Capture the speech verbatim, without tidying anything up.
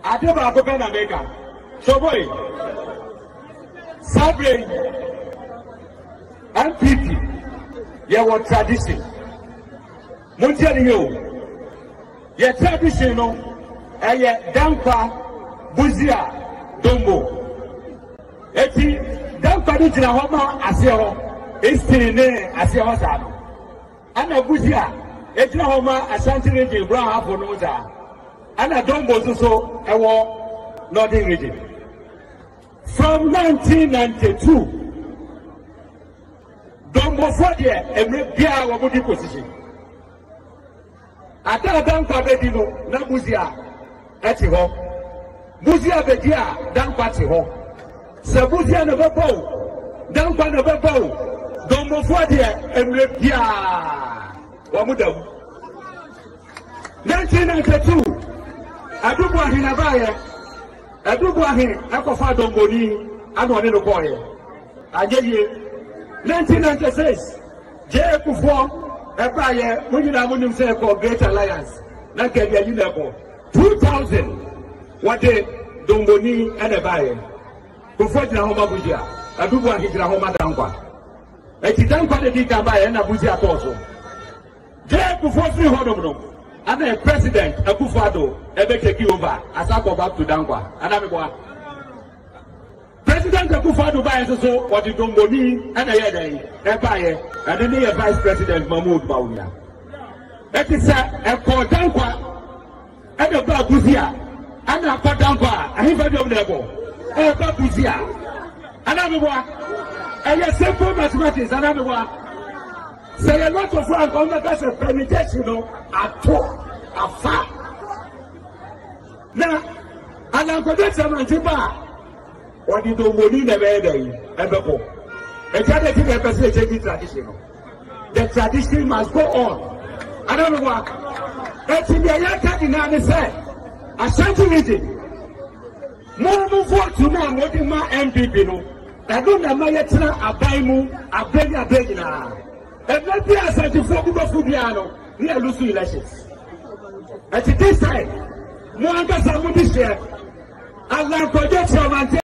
Adeba Akopen America. So boy, Sabre, N P P, yeah, what tradition? Muntiani yo, yeah, tradition no, and yeah, Dampa, Buzia, Dombo. Eti, Dampa di jina homa aseo, esti ne aseo sano. Ana Buzia, eti na homa Ashanti region, Brown Apple no za. Ana Dombo so ewo Northern region. From nineteen ninety-two, Dombo for there, every Bia Wabudi position. Ata Dampa Bedino, na Buzia, eti ho. Buzia Bedia, Dampa ti ho. Se Buzia never bow, Dampa never bow. Dombo for there, every Bia Wamuda. nineteen ninety-two, Adubu Ahinabaya. Adubu Ahin, Ekofa Domboni, Adorye no Koye. Ajeye, nineteen ninety-six, J. Kufo, Epaye, Munina Munim say called Great Alliance, Nakabia Unako. two thousand, what day, Domboni and Ebaye. Kufo Jahoma Bujia, Adubu Ahin Jahoma Dampa. Etitanpa de Dikabaya and Abuja Toso. J. Kufo three hundred. And the president, Akufo-Addo, ever take you over as I go back to Dankwa. And I'm going. President Akufo-Addo buys so what you don't believe, and I hear they buy and then the vice president Mahmoud Bawumia. That is a call Dankwa and a Babuzia and a call Dankwa. I have a job level. Oh, Babuzia. And I'm going. And a simple mathematics, and I'm going. Say a lot of Frank on the best of penetration, you know, at all, at far. Now, and I'm going to say, Mantiba, what you don't believe the way ever go. A tradition is traditional. The tradition must go on. I don't know what. That's in the Ayaka in the say. I sent to it. More move forward to know what in my N P P. No, I don't know my letter, I buy mu, I beg, I beg now. And let me ask you for the Fubiano, near Lucy elections. At this time, Mwanga Samudi share, and like projection.